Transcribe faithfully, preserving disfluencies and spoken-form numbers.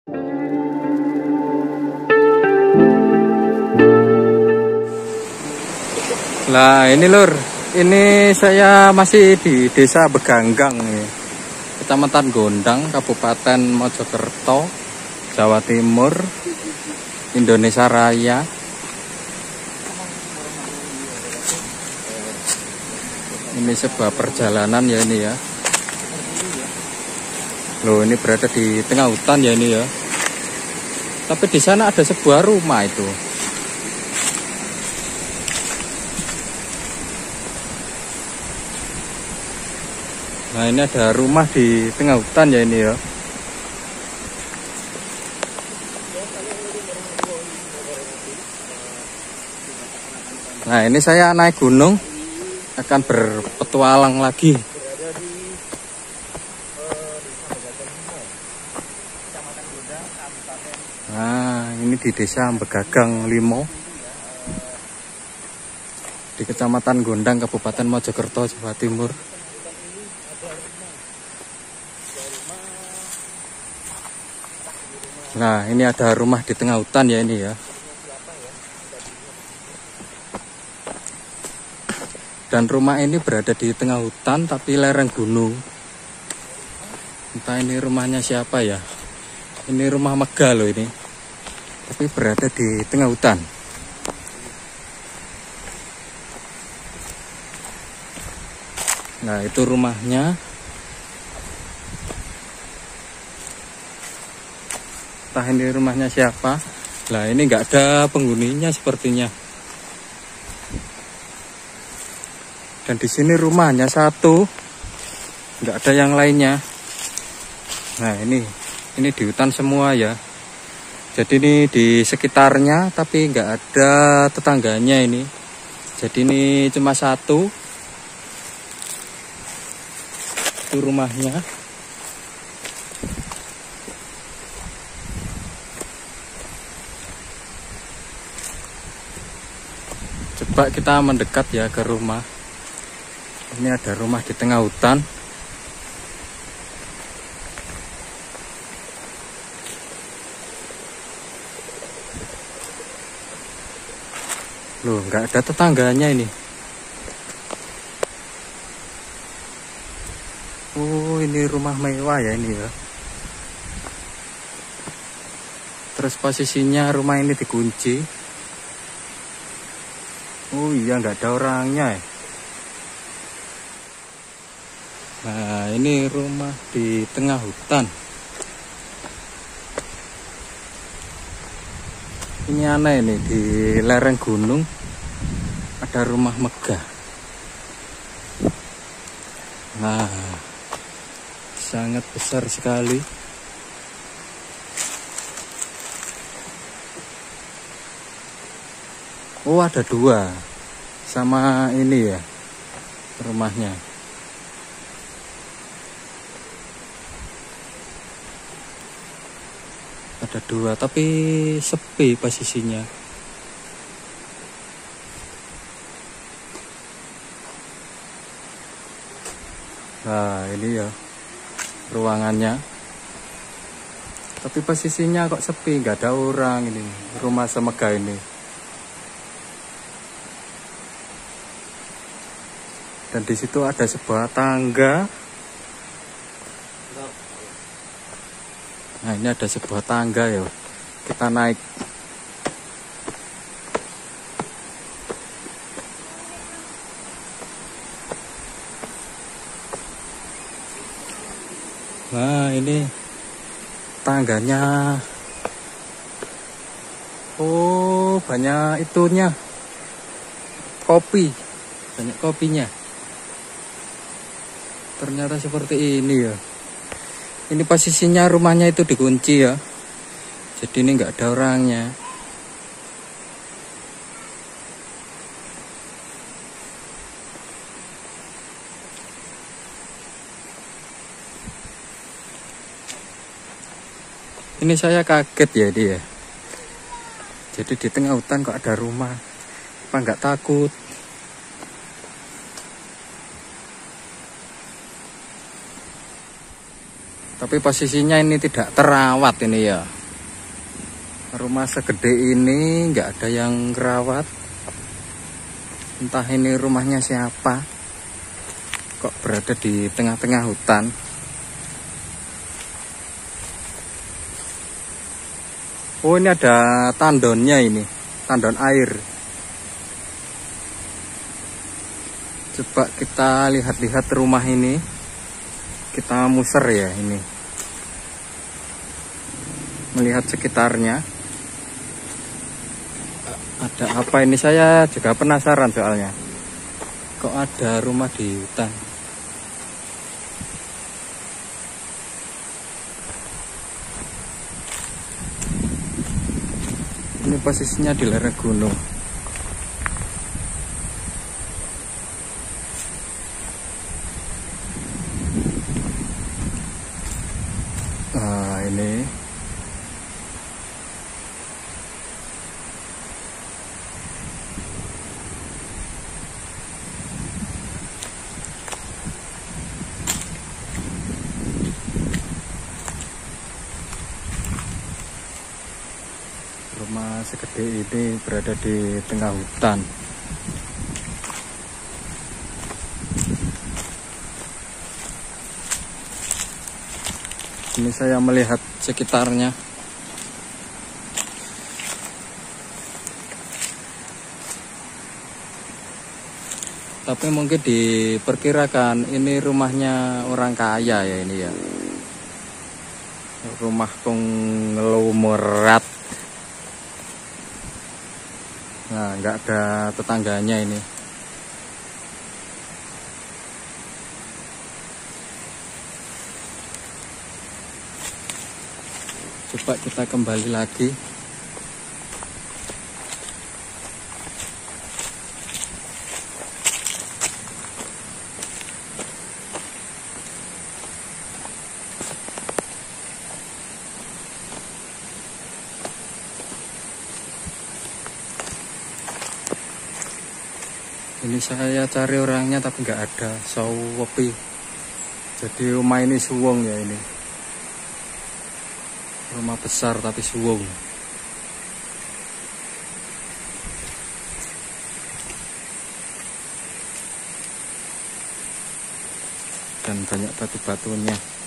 Lah ini lur, ini saya masih di Desa Beganggang nih, Kecamatan Gondang, Kabupaten Mojokerto, Jawa Timur, Indonesia Raya. Ini sebuah perjalanan ya ini ya. Loh, ini berada di tengah hutan ya ini ya. Tapi di sana ada sebuah rumah itu. Nah, ini ada rumah di tengah hutan ya ini ya. Nah, ini saya naik gunung, akan berpetualang lagi. Nah, ini di Desa Begagang Limo, di Kecamatan Gondang, Kabupaten Mojokerto, Jawa Timur. Nah, ini ada rumah di tengah hutan ya ini ya. Dan rumah ini berada di tengah hutan tapi lereng gunung. Entah ini rumahnya siapa ya. Ini rumah megah loh ini. Tapi berada di tengah hutan. Nah, itu rumahnya. Entah ini rumahnya siapa. Lah, ini nggak ada penghuninya sepertinya. Dan di sini rumahnya satu, nggak ada yang lainnya. Nah, ini ini di hutan semua ya. Jadi ini di sekitarnya, tapi nggak ada tetangganya ini. Jadi ini cuma satu. Itu rumahnya. Coba kita mendekat ya ke rumah. Ini ada rumah di tengah hutan. Loh, nggak ada tetangganya ini. Oh, ini rumah mewah ya ini ya. Terus posisinya rumah ini dikunci. Oh iya, nggak ada orangnya ya. Nah, ini rumah di tengah hutan. Ini aneh nih, di lereng gunung ada rumah megah. Nah, sangat besar sekali. Oh, ada dua. Sama ini ya rumahnya. Ada dua, tapi sepi posisinya. Nah, ini ya ruangannya. Tapi posisinya kok sepi, nggak ada orang ini. Rumah semegah ini. Dan di situ ada sebuah tangga. Nah, ini ada sebuah tangga ya. Kita naik. Nah, ini tangganya. Oh, banyak itunya. Kopi. Banyak kopinya. Ternyata seperti ini ya. Ini posisinya rumahnya itu dikunci ya. Jadi ini nggak ada orangnya. Ini saya kaget ya dia. Jadi di tengah hutan kok ada rumah. Apa nggak takut? Tapi posisinya ini tidak terawat ini ya. Rumah segede ini nggak ada yang rawat. Entah ini rumahnya siapa, kok berada di tengah-tengah hutan. Oh, ini ada tandonnya ini, tandon air. Coba kita lihat-lihat rumah ini. Kita muser ya ini. Melihat sekitarnya. Ada apa ini, saya juga penasaran soalnya. Kok ada rumah di hutan? Ini posisinya di lereng gunung. Nah, ini rumah segede ini berada di tengah hutan. Ini saya melihat sekitarnya. Tapi mungkin diperkirakan ini rumahnya orang kaya ya ini ya. Rumah konglomerat. Nah, nggak ada tetangganya ini. Coba kita kembali lagi. Ini saya cari orangnya tapi nggak ada. Sawepi. Jadi rumah ini suwung ya ini. Rumah besar tapi suwung. Dan banyak batu-batunya.